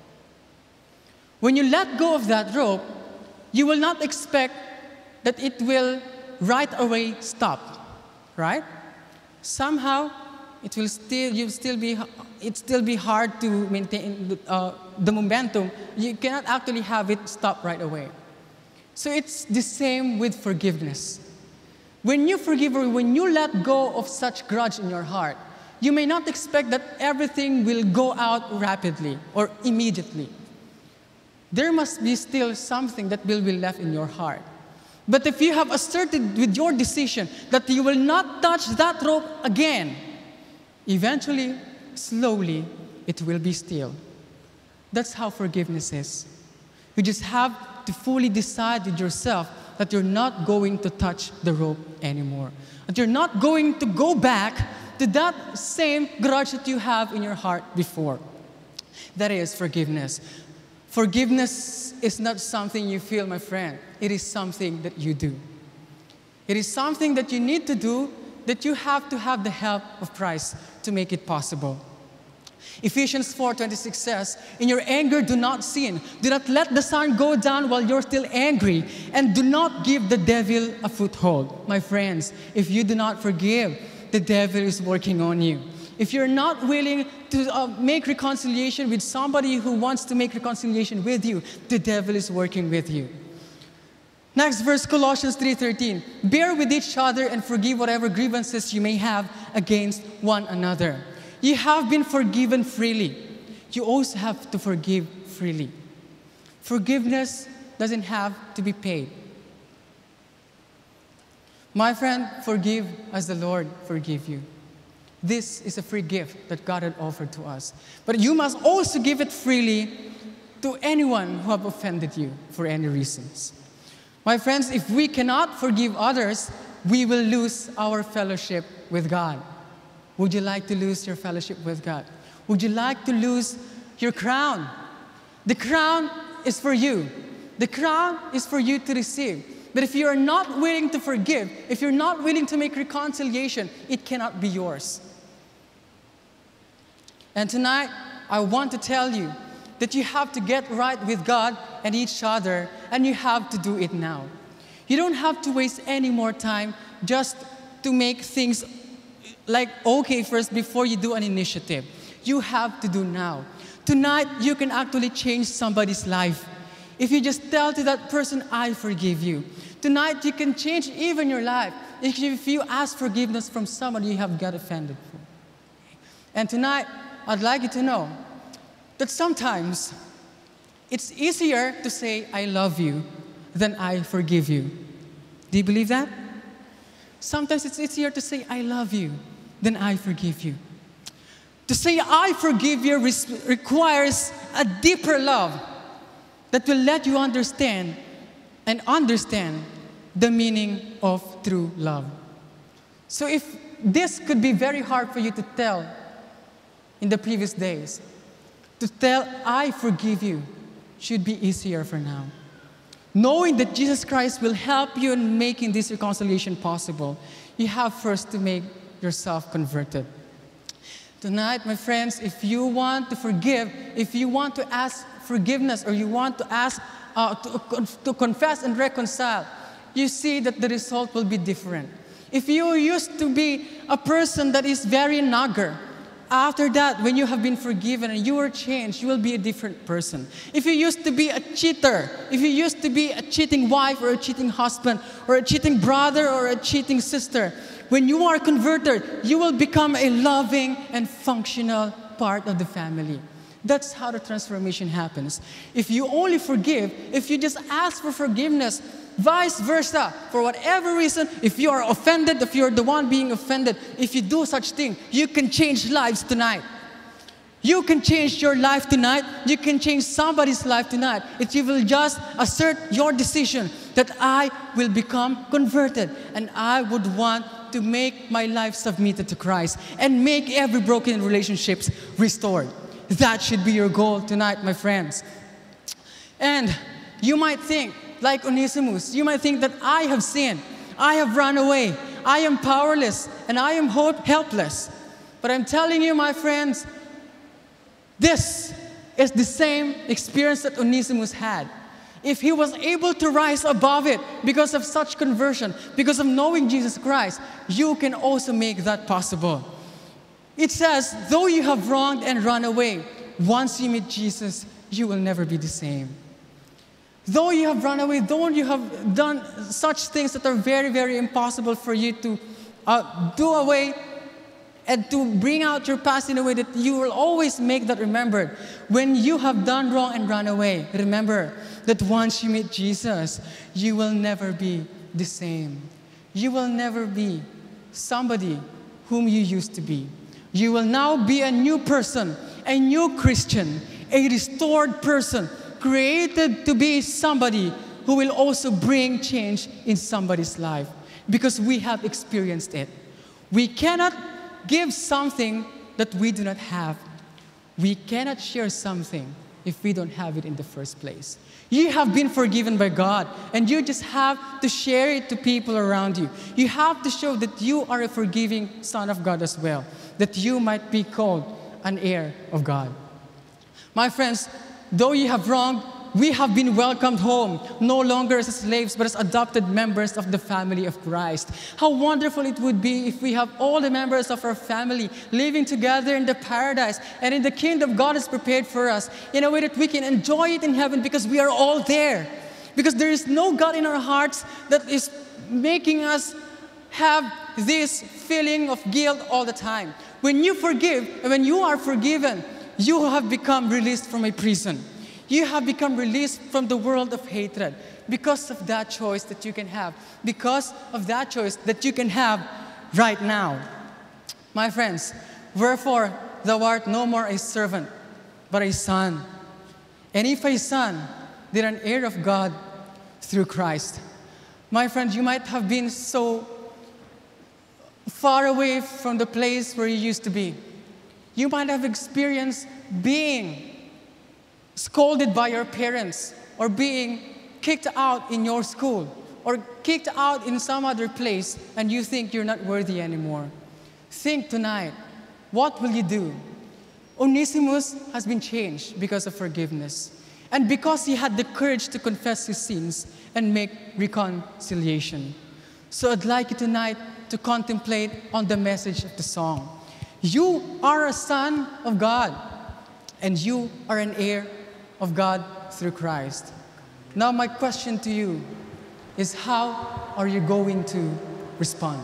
When you let go of that rope, you will not expect that it will right away stop, right? Somehow, it will still be hard to maintain the momentum. You cannot actually have it stop right away. So it's the same with forgiveness. When you forgive or when you let go of such grudge in your heart, you may not expect that everything will go out rapidly or immediately. There must be still something that will be left in your heart. But if you have asserted with your decision that you will not touch that rope again, eventually, slowly, it will be still. That's how forgiveness is. You just have to fully decide with yourself that you're not going to touch the rope anymore. That you're not going to go back to that same grudge that you have in your heart before. That is forgiveness. Forgiveness is not something you feel, my friend. It is something that you do. It is something that you need to do that you have to have the help of Christ to make it possible. Ephesians 4:26 says, "In your anger, do not sin. Do not let the sun go down while you're still angry, and do not give the devil a foothold." My friends, if you do not forgive, the devil is working on you. If you're not willing to make reconciliation with somebody who wants to make reconciliation with you, the devil is working with you. Next verse, Colossians 3:13. "Bear with each other and forgive whatever grievances you may have against one another." You have been forgiven freely. You also have to forgive freely. Forgiveness doesn't have to be paid. My friend, forgive as the Lord forgive you. This is a free gift that God had offered to us. But you must also give it freely to anyone who have offended you for any reasons. My friends, if we cannot forgive others, we will lose our fellowship with God. Would you like to lose your fellowship with God? Would you like to lose your crown? The crown is for you. The crown is for you to receive. But if you are not willing to forgive, if you're not willing to make reconciliation, it cannot be yours. And tonight, I want to tell you that you have to get right with God and each other, and you have to do it now. You don't have to waste any more time just to make things like okay first before you do an initiative. You have to do now. Tonight, you can actually change somebody's life. If you just tell to that person, "I forgive you." Tonight, you can change even your life if you ask forgiveness from someone you have got offended for. And tonight, I'd like you to know that sometimes it's easier to say, "I love you," than "I forgive you." Do you believe that? Sometimes it's easier to say, "I love you," than "I forgive you." To say, "I forgive you" requires a deeper love that will let you understand the meaning of true love. So if this could be very hard for you to tell in the previous days, to tell, "I forgive you," should be easier for now. Knowing that Jesus Christ will help you in making this reconciliation possible, you have first to make yourself converted. Tonight, my friends, if you want to forgive, if you want to ask forgiveness, or you want to ask to confess and reconcile, you see that the result will be different. If you used to be a person that is very nagger, after that, when you have been forgiven and you are changed, you will be a different person. If you used to be a cheater, if you used to be a cheating wife or a cheating husband or a cheating brother or a cheating sister, when you are converted, you will become a loving and functional part of the family. That's how the transformation happens. If you only forgive, if you just ask for forgiveness, vice versa, for whatever reason, if you are offended, if you're the one being offended, if you do such thing, you can change lives tonight. You can change your life tonight. You can change somebody's life tonight if you will just assert your decision that I will become converted and I would want to make my life submitted to Christ and make every broken relationships restored. That should be your goal tonight, my friends. And you might think, like Onesimus, you might think that I have sinned, I have run away, I am powerless, and I am helpless. But I'm telling you, my friends, this is the same experience that Onesimus had. If he was able to rise above it because of such conversion, because of knowing Jesus Christ, you can also make that possible. It says, though you have wronged and run away, once you meet Jesus, you will never be the same. Though you have run away, though you have done such things that are very, very impossible for you to do away and to bring out your past in a way that you will always make that remembered. When you have done wrong and run away, remember that once you meet Jesus, you will never be the same. You will never be somebody whom you used to be. You will now be a new person, a new Christian, a restored person, created to be somebody who will also bring change in somebody's life, because we have experienced it. We cannot give something that we do not have. We cannot share something if we don't have it in the first place. You have been forgiven by God, and you just have to share it to people around you. You have to show that you are a forgiving son of God as well, that you might be called an heir of God. My friends, though you have wronged, we have been welcomed home, no longer as slaves, but as adopted members of the family of Christ. How wonderful it would be if we have all the members of our family living together in the paradise and in the kingdom God has prepared for us in a way that we can enjoy it in heaven because we are all there. Because there is no God in our hearts that is making us have this feeling of guilt all the time. When you forgive, and when you are forgiven, you have become released from a prison. You have become released from the world of hatred because of that choice that you can have, because of that choice that you can have right now. My friends, wherefore thou art no more a servant, but a son. And if a son, then an heir of God through Christ. My friends, you might have been so far away from the place where you used to be. You might have experienced being scolded by your parents, or being kicked out in your school, or kicked out in some other place, and you think you're not worthy anymore. Think tonight, what will you do? Onesimus has been changed because of forgiveness, and because he had the courage to confess his sins and make reconciliation. So I'd like you tonight to contemplate on the message of the song. You are a son of God, and you are an heir of God through Christ. Now my question to you is, how are you going to respond?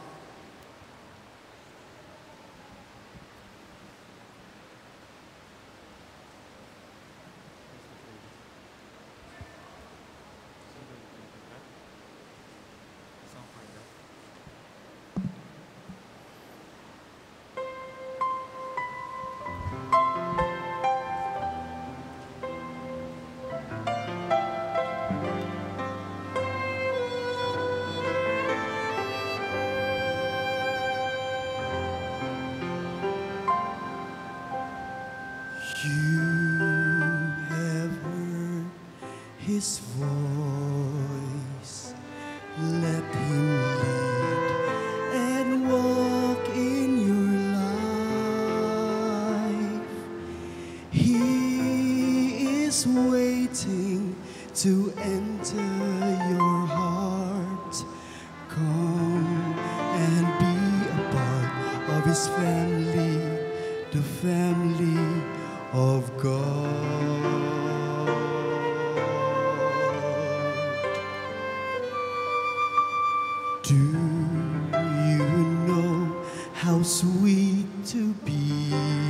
His voice, let him lead and walk in your life. He is waiting to enter your heart. Come and be a part of his family, the family of God. Do you know how sweet to be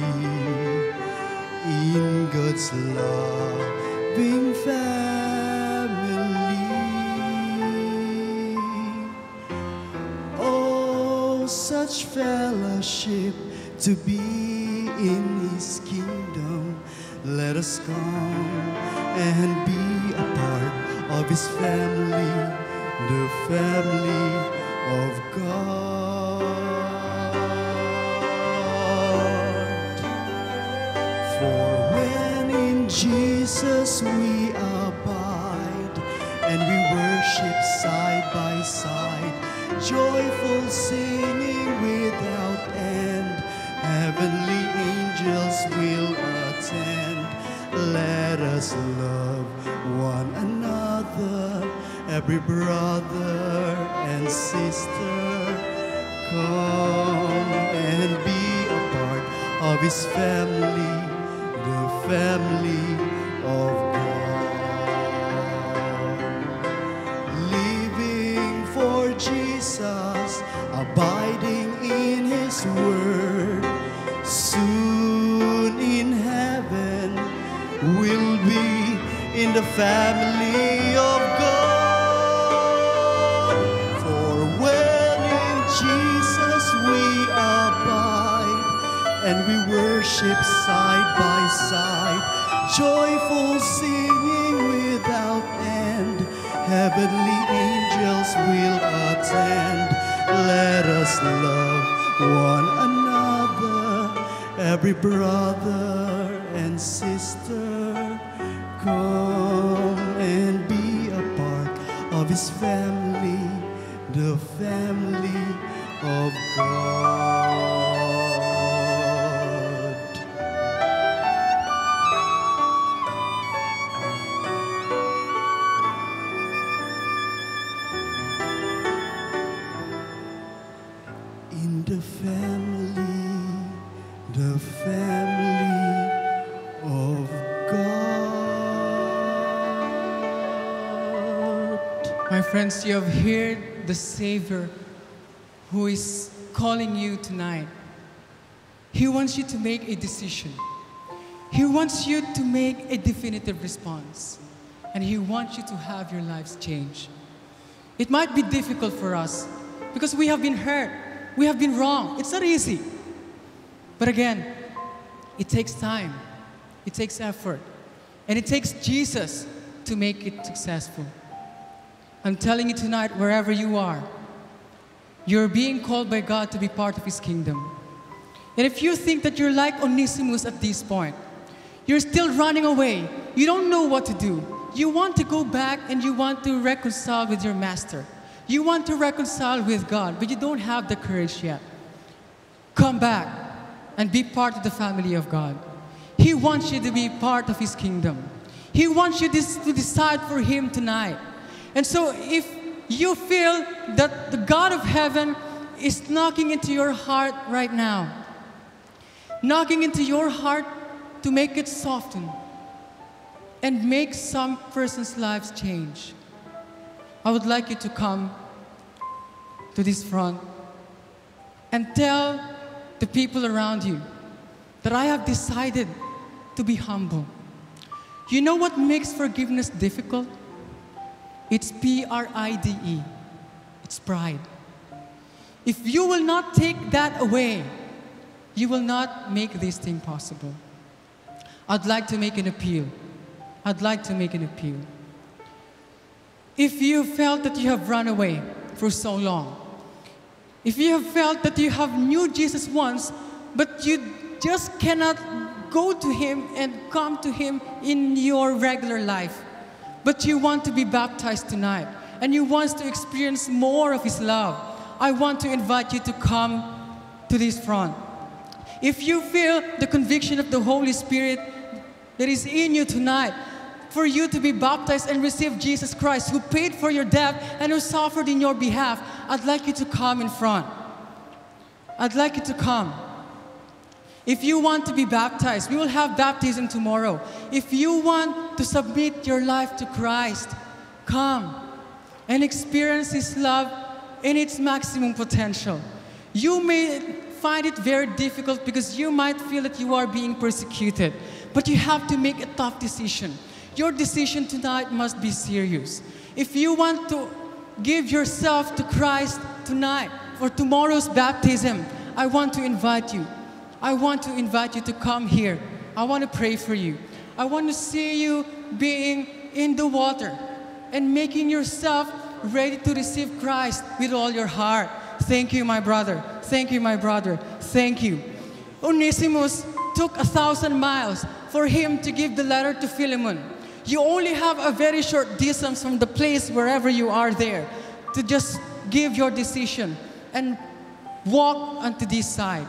in God's loving family? Oh, such fellowship to be in His kingdom. Let us come and be a part of His family, the family of God. For when in Jesus we abide and we worship side by side, joyful singing without end, heavenly angels will attend. Let us love one another, every brother and sister. Come and be a part of His family, the family of God. Living for Jesus, abiding in His word, soon in heaven we'll be in the family of God. For when in Jesus we abide and we worship side by side, joyful singing without end, heavenly angels will attend. Let us love one another, every brother and sister come and be a part of His family, the family of God. In the family of God. My friends, you have heard the Savior who is calling you tonight. He wants you to make a decision. He wants you to make a definitive response. And He wants you to have your lives change. It might be difficult for us because we have been hurt. We have been wrong. It's not easy. But again, it takes time. It takes effort. And it takes Jesus to make it successful. I'm telling you tonight, wherever you are, you're being called by God to be part of His kingdom. And if you think that you're like Onesimus at this point, you're still running away, you don't know what to do, you want to go back and you want to reconcile with your master. You want to reconcile with God, but you don't have the courage yet. Come back and be part of the family of God. He wants you to be part of His kingdom. He wants you to decide for Him tonight. And so if you feel that the God of heaven is knocking into your heart right now, knocking into your heart to make it soften and make some person's lives change, I would like you to come to this front and tell the people around you that I have decided to be humble. You know what makes forgiveness difficult? It's pride. It's pride. If you will not take that away, you will not make this thing possible. I'd like to make an appeal. I'd like to make an appeal. If you felt that you have run away for so long, if you have felt that you have knew Jesus once, but you just cannot go to Him and come to Him in your regular life, but you want to be baptized tonight, and you want to experience more of His love, I want to invite you to come to this front. If you feel the conviction of the Holy Spirit that is in you tonight, for you to be baptized and receive Jesus Christ, who paid for your debt and who suffered in your behalf, I'd like you to come in front. I'd like you to come. If you want to be baptized, we will have baptism tomorrow. If you want to submit your life to Christ, come and experience His love in its maximum potential. You may find it very difficult because you might feel that you are being persecuted, but you have to make a tough decision. Your decision tonight must be serious. If you want to give yourself to Christ tonight for tomorrow's baptism, I want to invite you. I want to invite you to come here. I want to pray for you. I want to see you being in the water and making yourself ready to receive Christ with all your heart. Thank you, my brother. Thank you, my brother. Thank you. Onesimus took 1,000 miles for him to give the letter to Philemon. You only have a very short distance from the place wherever you are there to just give your decision and walk onto this side.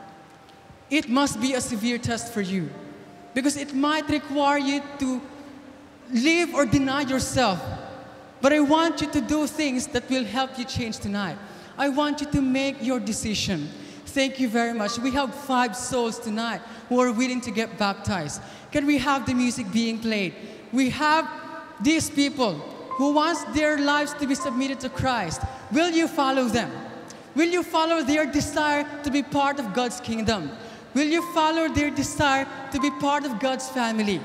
It must be a severe test for you because it might require you to live or deny yourself. But I want you to do things that will help you change tonight. I want you to make your decision. Thank you very much. We have 5 souls tonight who are willing to get baptized. Can we have the music being played? We have these people who want their lives to be submitted to Christ. Will you follow them? Will you follow their desire to be part of God's kingdom? Will you follow their desire to be part of God's family?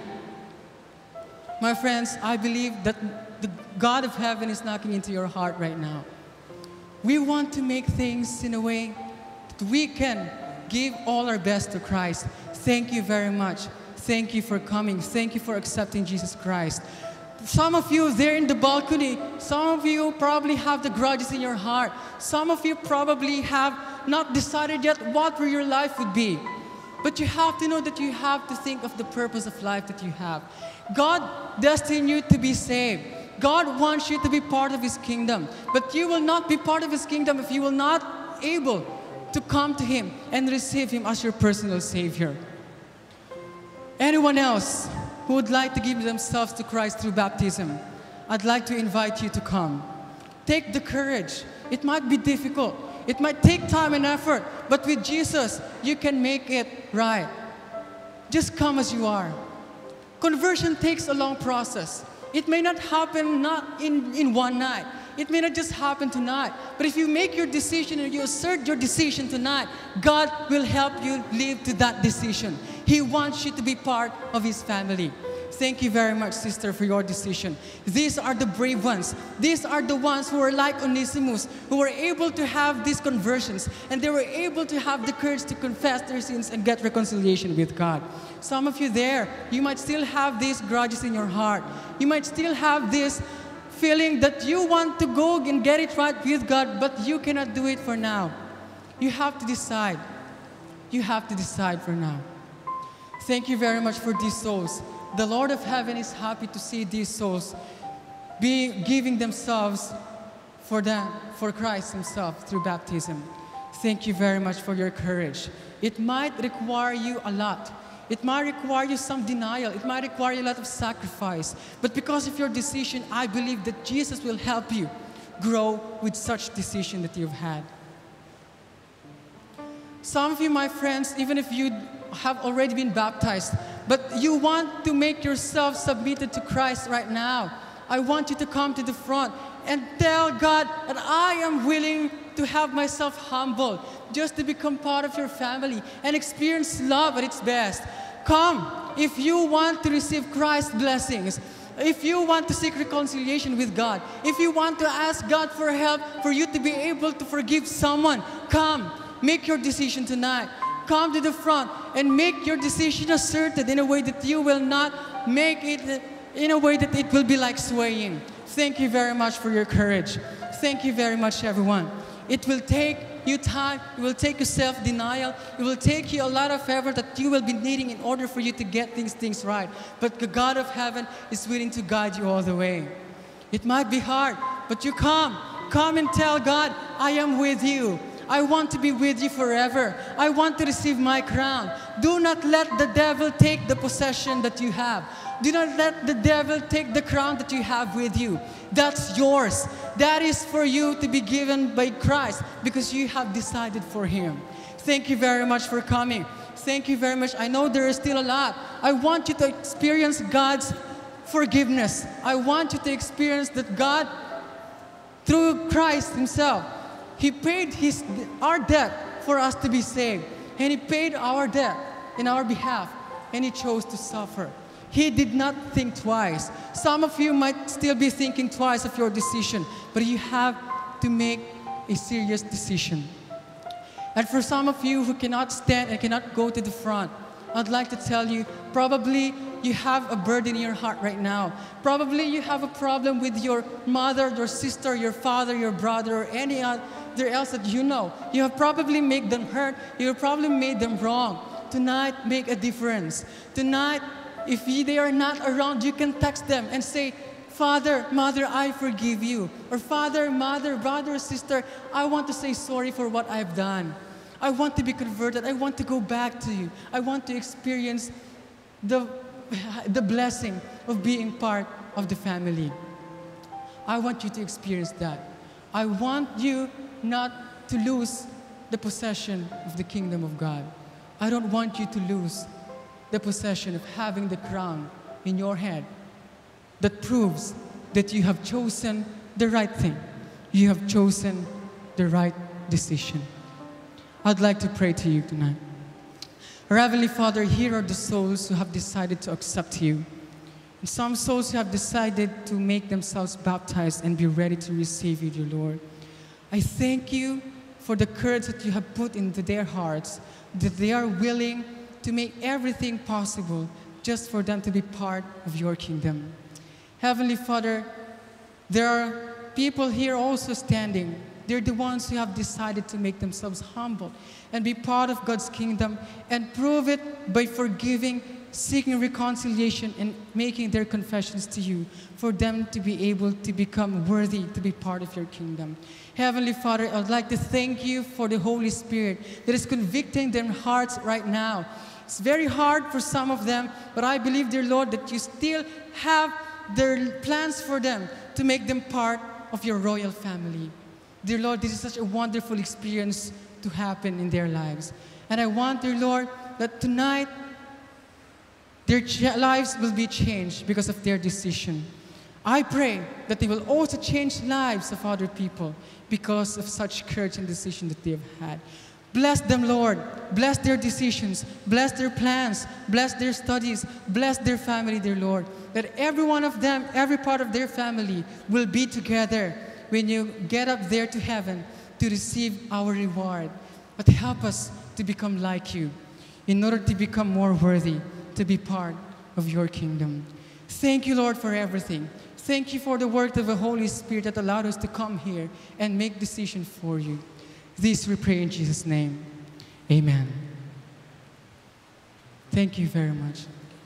My friends, I believe that the God of heaven is knocking into your heart right now. We want to make things in a way that we can give all our best to Christ. Thank you very much. Thank you for coming. Thank you for accepting Jesus Christ. Some of you there in the balcony, some of you probably have the grudges in your heart. Some of you probably have not decided yet what your life would be. But you have to know that you have to think of the purpose of life that you have. God destined you to be saved. God wants you to be part of His kingdom. But you will not be part of His kingdom if you will not able to come to Him and receive Him as your personal Savior. Anyone else who would like to give themselves to Christ through baptism, I'd like to invite you to come. Take the courage. It might be difficult. It might take time and effort, but with Jesus, you can make it right. Just come as you are. Conversion takes a long process. It may not happen not in one night. It may not just happen tonight. But if you make your decision and you assert your decision tonight, God will help you live to that decision. He wants you to be part of His family. Thank you very much, sister, for your decision. These are the brave ones. These are the ones who are like Onesimus, who were able to have these conversions, and they were able to have the courage to confess their sins and get reconciliation with God. Some of you there, you might still have these grudges in your heart. You might still have this feeling that you want to go and get it right with God, but you cannot do it for now. You have to decide. You have to decide for now. Thank you very much for these souls. The Lord of heaven is happy to see these souls giving themselves for Christ Himself through baptism. Thank you very much for your courage. It might require you a lot. It might require you some denial. It might require you a lot of sacrifice. But because of your decision, I believe that Jesus will help you grow with such decision that you've had. Some of you, my friends, even if you have already been baptized, but you want to make yourself submitted to Christ right now, I want you to come to the front and tell God that I am willing to have myself humbled just to become part of your family and experience love at its best. Come, if you want to receive Christ's blessings, if you want to seek reconciliation with God, if you want to ask God for help for you to be able to forgive someone, come, make your decision tonight. Come to the front and make your decision asserted in a way that you will not make it in a way that it will be like swaying. Thank you very much for your courage. Thank you very much, everyone. It will take you time. It will take you self-denial. It will take you a lot of effort that you will be needing in order for you to get these things right. But the God of heaven is willing to guide you all the way. It might be hard, but you come. Come and tell God, I am with you. I want to be with you forever. I want to receive my crown. Do not let the devil take the possession that you have. Do not let the devil take the crown that you have with you. That's yours. That is for you to be given by Christ because you have decided for Him. Thank you very much for coming. Thank you very much. I know there is still a lot. I want you to experience God's forgiveness. I want you to experience that God, through Christ Himself, He paid our debt for us to be saved. And He paid our debt in our behalf. And He chose to suffer. He did not think twice. Some of you might still be thinking twice of your decision. But you have to make a serious decision. And for some of you who cannot stand and cannot go to the front, I'd like to tell you, probably you have a burden in your heart right now. Probably you have a problem with your mother, your sister, your father, your brother, or any other else that you know. You have probably made them hurt. You have probably made them wrong. Tonight, make a difference. Tonight, if they are not around, you can text them and say, Father, Mother, I forgive you. Or Father, Mother, Brother, Sister, I want to say sorry for what I've done. I want to be converted. I want to go back to you. I want to experience the blessing of being part of the family. I want you to experience that. I want you not to lose the possession of the kingdom of God. I don't want you to lose the possession of having the crown in your head that proves that you have chosen the right thing. You have chosen the right decision. I'd like to pray to you tonight. Our Heavenly Father, here are the souls who have decided to accept you. And some souls who have decided to make themselves baptized and be ready to receive you, dear Lord. I thank you for the courage that you have put into their hearts, that they are willing to make everything possible just for them to be part of your kingdom. Heavenly Father, there are people here also standing They're the ones who have decided to make themselves humble and be part of God's kingdom and prove it by forgiving, seeking reconciliation, and making their confessions to you for them to be able to become worthy to be part of your kingdom. Heavenly Father, I would like to thank you for the Holy Spirit that is convicting their hearts right now. It's very hard for some of them, but I believe, dear Lord, that you still have their plans for them to make them part of your royal family. Dear Lord, this is such a wonderful experience to happen in their lives. And I want, dear Lord, that tonight their lives will be changed because of their decision. I pray that they will also change lives of other people because of such courage and decision that they have had. Bless them, Lord. Bless their decisions. Bless their plans. Bless their studies. Bless their family, dear Lord. That every one of them, every part of their family will be together when you get up there to heaven to receive our reward. But help us to become like you in order to become more worthy to be part of your kingdom. Thank you, Lord, for everything. Thank you for the work of the Holy Spirit that allowed us to come here and make decisions for you. This we pray in Jesus' name. Amen. Thank you very much.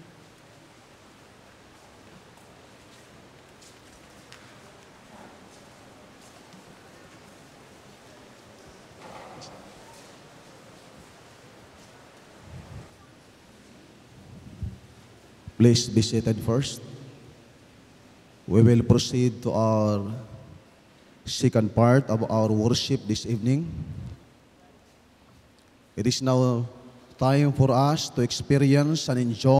Please be seated first. We will proceed to our second part of our worship this evening. It is now time for us to experience and enjoy